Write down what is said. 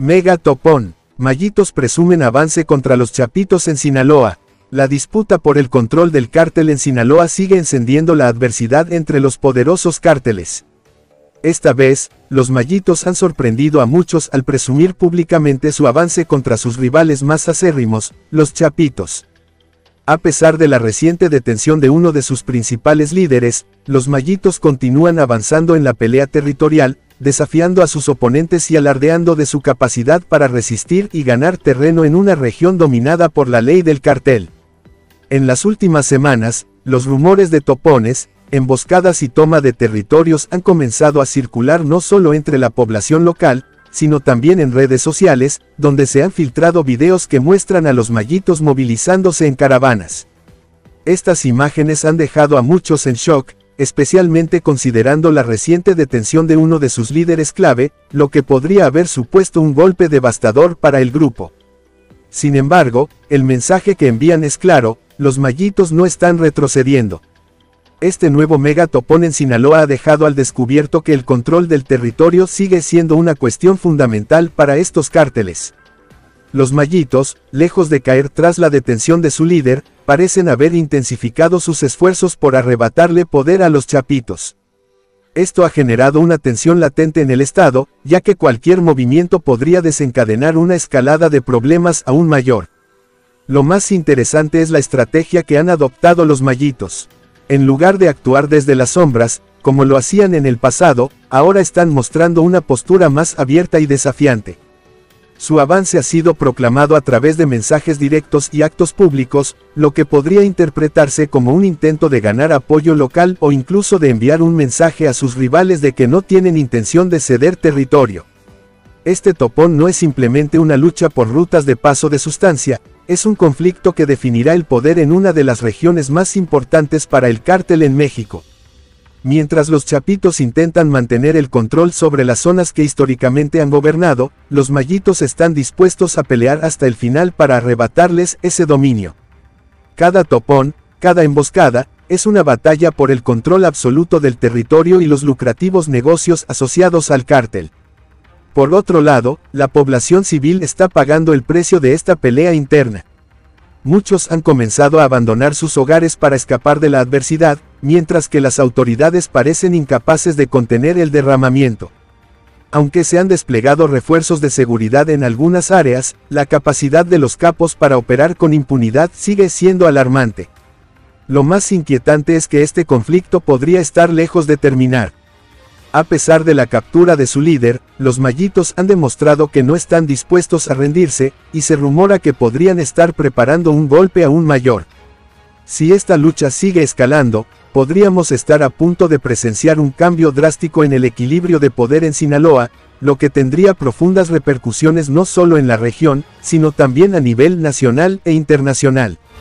Mega Topón. Mallitos presumen avance contra los Chapitos en Sinaloa. La disputa por el control del cártel en Sinaloa sigue encendiendo la adversidad entre los poderosos cárteles. Esta vez, los Mallitos han sorprendido a muchos al presumir públicamente su avance contra sus rivales más acérrimos, los Chapitos. A pesar de la reciente detención de uno de sus principales líderes, los Mallitos continúan avanzando en la pelea territorial, desafiando a sus oponentes y alardeando de su capacidad para resistir y ganar terreno en una región dominada por la ley del cartel. En las últimas semanas, los rumores de topones, emboscadas y toma de territorios han comenzado a circular no solo entre la población local, sino también en redes sociales, donde se han filtrado videos que muestran a los Mallitos movilizándose en caravanas. Estas imágenes han dejado a muchos en shock, especialmente considerando la reciente detención de uno de sus líderes clave, lo que podría haber supuesto un golpe devastador para el grupo. Sin embargo, el mensaje que envían es claro: los Mallitos no están retrocediendo. Este nuevo mega topón en Sinaloa ha dejado al descubierto que el control del territorio sigue siendo una cuestión fundamental para estos cárteles. Los Mallitos, lejos de caer tras la detención de su líder, parecen haber intensificado sus esfuerzos por arrebatarle poder a los Chapitos. Esto ha generado una tensión latente en el estado, ya que cualquier movimiento podría desencadenar una escalada de problemas aún mayor. Lo más interesante es la estrategia que han adoptado los Mallitos. En lugar de actuar desde las sombras, como lo hacían en el pasado, ahora están mostrando una postura más abierta y desafiante. Su avance ha sido proclamado a través de mensajes directos y actos públicos, lo que podría interpretarse como un intento de ganar apoyo local o incluso de enviar un mensaje a sus rivales de que no tienen intención de ceder territorio. Este topón no es simplemente una lucha por rutas de paso de sustancia, es un conflicto que definirá el poder en una de las regiones más importantes para el cártel en México. Mientras los Chapitos intentan mantener el control sobre las zonas que históricamente han gobernado, los Mallitos están dispuestos a pelear hasta el final para arrebatarles ese dominio. Cada topón, cada emboscada, es una batalla por el control absoluto del territorio y los lucrativos negocios asociados al cártel. Por otro lado, la población civil está pagando el precio de esta pelea interna. Muchos han comenzado a abandonar sus hogares para escapar de la adversidad, mientras que las autoridades parecen incapaces de contener el derramamiento. Aunque se han desplegado refuerzos de seguridad en algunas áreas, la capacidad de los capos para operar con impunidad sigue siendo alarmante. Lo más inquietante es que este conflicto podría estar lejos de terminar. A pesar de la captura de su líder, los Mallitos han demostrado que no están dispuestos a rendirse, y se rumora que podrían estar preparando un golpe aún mayor. Si esta lucha sigue escalando, podríamos estar a punto de presenciar un cambio drástico en el equilibrio de poder en Sinaloa, lo que tendría profundas repercusiones no solo en la región, sino también a nivel nacional e internacional.